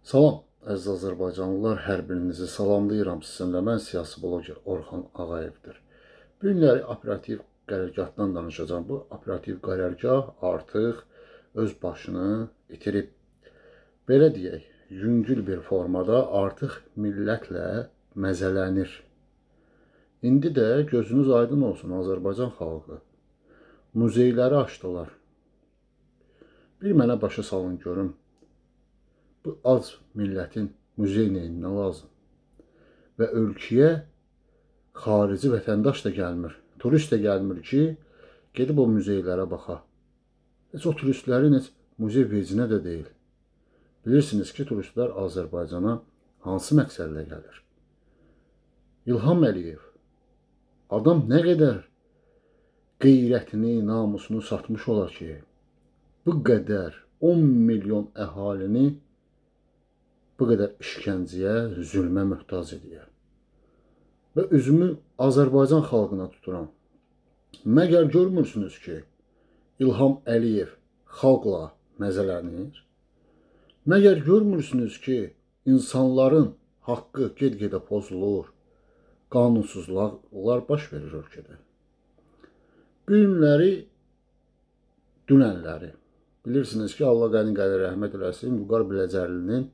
Salam, əziz Azərbaycanlılar, hər birinizi salamlayıram. Sizinlə mən siyasi bloger Orxan Ağayevdir. Bu günləri operativ qərargahdan danışacağım. Bu operativ qərargah artıq öz başını itirib. Belə deyək, yüngül bir formada artıq millətlə məzələnir. İndi də gözünüz aydın olsun Azərbaycan xalqı. Muzeyləri açdılar. Bir mənə başa salın görüm. Bu az millətin muzey neyinə lazım? Və ölkəyə xarici vətəndaş da gəlmir, turist də gəlmir ki, gedib o muzeylərə baxa. Heç o turistlərin heç muzey vecinə də deyil. Bilirsiniz ki, turistlər Azərbaycana hansı məqsədlə gəlir? İlham Əliyev, adam nə qədər qeyrətini, namusunu satmış olar ki, bu qədər 10 milyon əhalini bu qədər işgəncəyə, zülmə möhtac edir. Və üzümü Azərbaycan xalqına tuturam. Məgər görmürsünüz ki, İlham Əliyev xalqla məzələnir? Məgər görmürsünüz ki, insanların haqqı get-gedə pozulur, qanunsuzluqlar baş verir ölkədə? Bu günləri, dünənləri, bilirsiniz ki, Allah qəni qədir rəhmət eləsin, Vüqar Biləcərlinin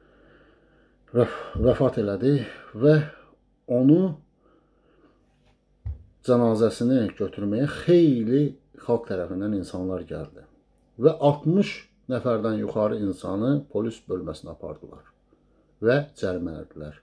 vəfat elədi və onu cənazəsini götürməyə xeyli xalq tərəfindən insanlar gəldi. Və 60 nəfərdən yuxarı insanı polis bölməsinə apardılar və cərimələdilər.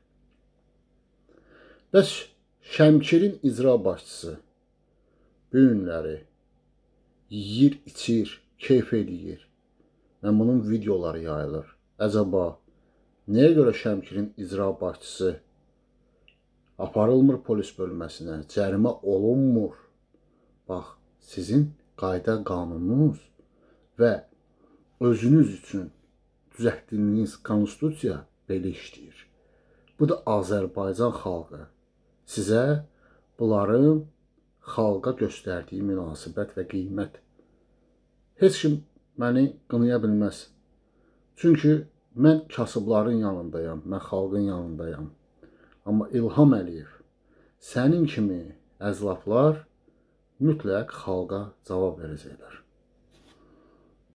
Bəs Şəmkirin icra başçısı bu günləri yeyir, içir, keyf edir və bunun videoları yayılır. Əcəba, nəyə görə Şəmkirin icra başçısı aparılmır polis bölməsinə, cərimə olunmur? Bax, sizin qayda qanununuz və özünüz üçün düzəltdiyiniz konstitusiya belə işləyir. Bu da Azərbaycan xalqı sizə bunların xalqa göstərdiyi münasibət və qiymət. Heç kim məni qınaya bilməz. Çünki mən kasıbların yanındayam, mən xalqın yanındayam. Amma İlham Əliyev, sənin kimi əzlaflar mütləq xalqa cavab verəcəklər.